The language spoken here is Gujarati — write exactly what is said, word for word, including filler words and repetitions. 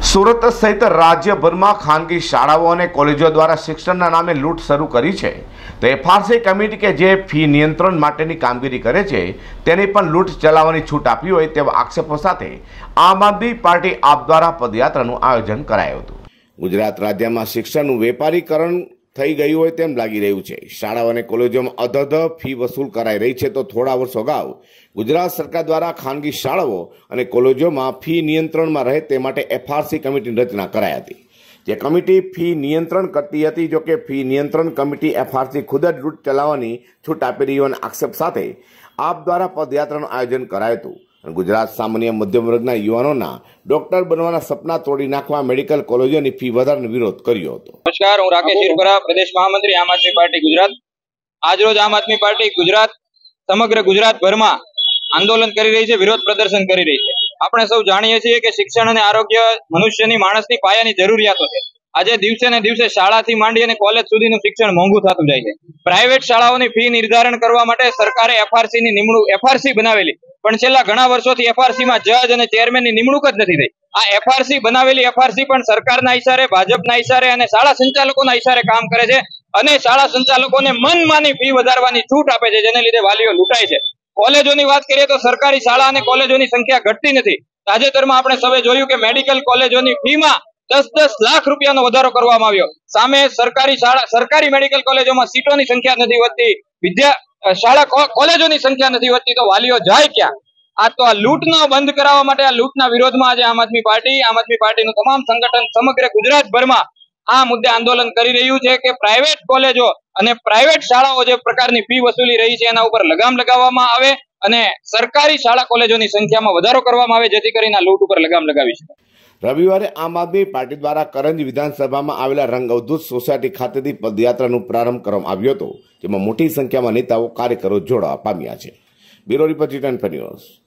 સુરત સહિત રાજ્યભરમાં ખાનગી શાળાઓ અને કોલેજો દ્વારા શિક્ષણના નામે લૂંટ શરૂ કરી છે તો એફઆરસી કમિટી કે જે ફી નિયંત્રણ માટેની કામગીરી કરે છે તેને પણ લૂંટ ચલાવવાની છૂટ આપી હોય તેવા આક્ષેપો સાથે આમ આદમી પાર્ટી આપ દ્વારા પદયાત્રાનું આયોજન કરાયું હતું। ગુજરાત રાજ્યમાં શિક્ષણનું વેપારીકરણ થઈ ગયું હોય તેમ લાગી રહ્યું છે। શાળાઓ અને કોલેજોમાં અધધ ફી વસૂલ કરાઈ રહી છે તો થોડા વર્ષો અગાઉ ગુજરાત સરકાર દ્વારા ખાનગી શાળાઓ અને કોલેજોમાં ફી નિયંત્રણમાં રહે તે માટે એફઆરસી કમિટીની રચના કરાઈ હતી। જે કમિટી ફી નિયંત્રણ કરતી હતી, જો કે ફી નિયંત્રણ કમિટી એફઆરસી ખુદ જ લૂંટ ચલાવવાની છૂટ આપી રહી હોવાના આક્ષેપ સાથે આપ દ્વારા પદયાત્રાનું આયોજન કરાયું હતું। ગુજરાત સામાન્ય મધ્યમ વર્ગના યુવાનોના ડોક્ટર બનવાના સપના તોડી નાખવા મેડિકલ કોલેજોની ફી વધારવાનો વિરોધ કર્યો હતો। નમસ્કાર, હું રાકેશ હિરપરા, પ્રદેશ મહામંત્રી આમ આદમી પાર્ટી ગુજરાત। આજરોજ આમ આદમી પાર્ટી ગુજરાત સમગ્ર ગુજરાતભરમાં આંદોલન કરી રહી છે, વિરોધ પ્રદર્શન કરી રહી છે। આપણે સૌ જાણીએ છીએ કે શિક્ષણ અને આરોગ્ય મનુષ્યની માણસની પાયાની જરૂરિયાતો છે। આજે દિવસે ને દિવસે શાળાથી માંડી અને કોલેજ સુધીનું શિક્ષણ મોંઘું થતું જાય છે। પ્રાઇવેટ શાળાઓની ફી નિર્ધારણ કરવા માટે સરકારે એફઆરસી ની નિમણૂક એફઆરસી બનાવેલી, પણ છેલ્લા ઘણા વર્ષોથી એફઆરસી માં જજ અને ચેરમેનની નિમણૂક જ નથી થઈ। આ એફઆરસી બનાવેલી એફઆરસી પણ સરકારના ઇશારે, ભાજપના ઇશારે અને શાળા સંચાલકોના ઇશારે કામ કરે છે અને શાળા સંચાલકોને મનમાની ફી વધારવાની છૂટ આપે છે, જેને લીધે વાલીઓ લૂંટાય છે। કોલેજોની વાત કરીએ તો સરકારી શાળા અને કોલેજોની સંખ્યા ઘટતી નથી। તાજેતરમાં આપણે સૌએ જોયું કે મેડિકલ કોલેજોની ફીમાં દસ દસ લાખ રૂપિયાનો વધારો કરવામાં આવ્યો। સામે સરકારી શાળા સરકારી મેડિકલ કોલેજોમાં સીટોની સંખ્યા નથી વધતી, વિદ્યા શાળા કોલેજોની સંખ્યા નથી વધતી, તો વાલીઓ જાય ક્યાં? આ તો આ લૂંટનો બંધ કરાવવા માટે, આ લૂંટના વિરોધમાં આજે આમ આદમી પાર્ટી આમ આદમી પાર્ટીનું તમામ સંગઠન સમગ્ર ગુજરાતભરમાં આ મુદ્દે આંદોલન કરી રહ્યું છે કે પ્રાઇવેટ કોલેજો અને પ્રાઇવેટ શાળાઓ જે પ્રકારની ફી વસૂલી રહી છે એના ઉપર લગામ લગાવવામાં આવે અને સરકારી શાળા કોલેજોની સંખ્યામાં વધારો કરવામાં આવે, જેથી કરીને આ લૂંટ ઉપર લગામ લગાવી શકે। રવિવારે આમ આદમી પાર્ટી દ્વારા કરંજ વિધાનસભામાં આવેલા રંગ અવધૂત સોસાયટી ખાતેથી પદયાત્રાનો પ્રારંભ કરવામાં આવ્યો હતો, જેમાં મોટી સંખ્યામાં નેતાઓ, કાર્યકરો જોડાવા પામ્યા છે। Bureau report, return news.